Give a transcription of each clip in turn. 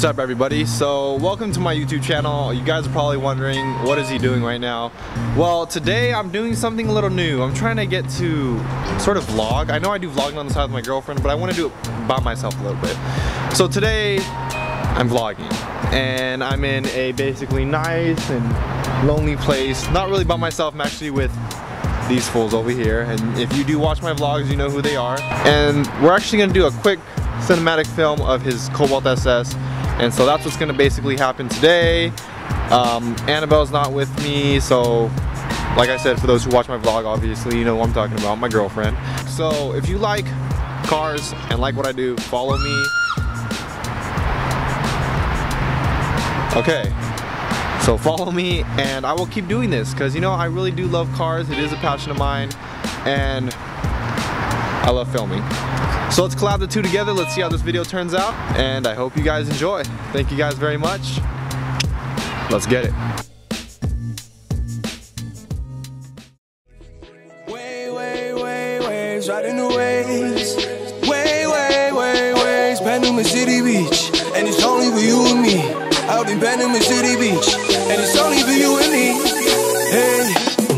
What's up, everybody? So welcome to my YouTube channel. You guys are probably wondering, what is he doing right now? Well, today I'm doing something a little new. I'm trying to get to sort of vlog. I know I do vlogging on the side with my girlfriend, but I want to do it by myself a little bit. So today I'm vlogging and I'm in a basically nice and lonely place. Not really by myself, I'm actually with these fools over here, and if you do watch my vlogs, you know who they are. And we're actually gonna do a quick cinematic film of his Cobalt SS, and so that's what's gonna basically happen today. Annabelle's not with me, so like I said, for those who watch my vlog, obviously you know who I'm talking about, my girlfriend. So if you like cars and like what I do, follow me. Okay, so follow me and I will keep doing this because, you know, I really do love cars. It is a passion of mine and I love filming. So let's collab the two together. Let's see how this video turns out and I hope you guys enjoy. Thank you guys very much. Let's get it. Waves, riding the waves. Waves, Panama City Beach. And it's only for you and me. Out in Panama City Beach. And it's only for you and me. Hey.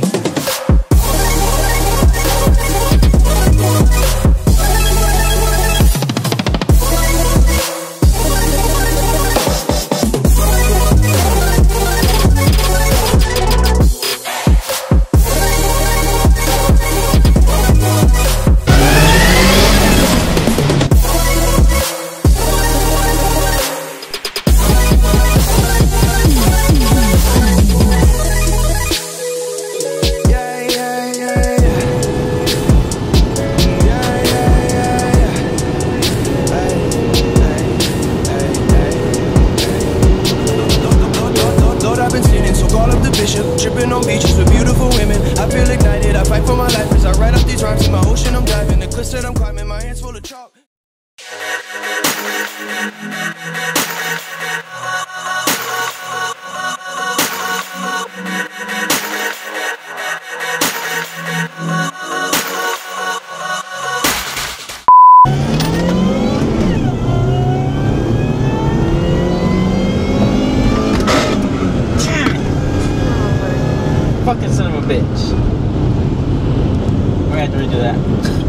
Tripping on beaches with beautiful women. I feel ignited, I fight for my life as I write up these rhymes in my ocean. I'm diving, the cliffs that I'm climbing, my hands full of chalk. Fucking son of a bitch. We're gonna have to redo that.